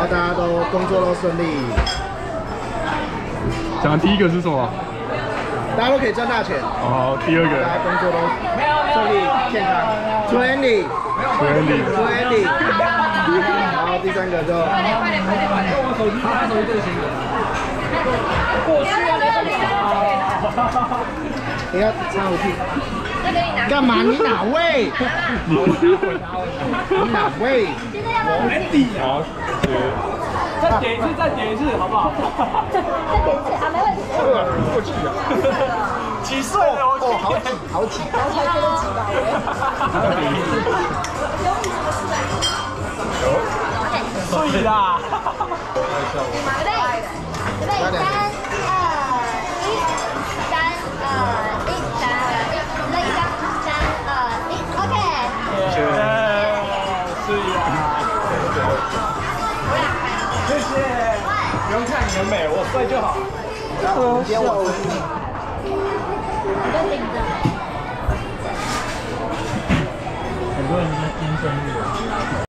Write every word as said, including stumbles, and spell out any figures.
大家都工作都顺利。 讲的第一个是什么？ 大家都可以赚大钱。 哦，第二个。 大家工作都顺利健康。Twenty。 Twenty。 Twenty。然后第三个就。快点快点快点快点！我手机，拿手机这个先。过去啊！你要插回去。干嘛？你哪位？你哪位？ 我来底啊！再点一次，再点一次，好不好？ 再点一次啊，没问题。 过去啊！ 几岁了？我哦，好挤，好挤， 我才觉得挤吧。 对啦。 预备，预备，三二一，三二一，三二一，来一张，三二一 ，OK。 是呀。谢谢。不用看你的美，我帅就好。 我先我。 你就顶着。 很多人在听生日。